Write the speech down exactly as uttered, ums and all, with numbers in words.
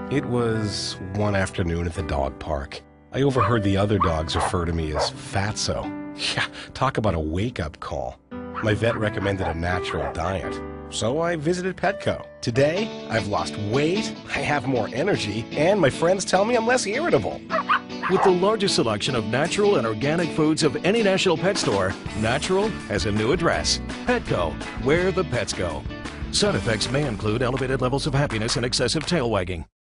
It was one afternoon at the dog park. I overheard the other dogs refer to me as Fatso. Yeah, talk about a wake-up call. My vet recommended a natural diet, so I visited Petco. Today, I've lost weight, I have more energy, and my friends tell me I'm less irritable. With the largest selection of natural and organic foods of any national pet store, Natural has a new address. Petco, where the pets go. Side effects may include elevated levels of happiness and excessive tail wagging.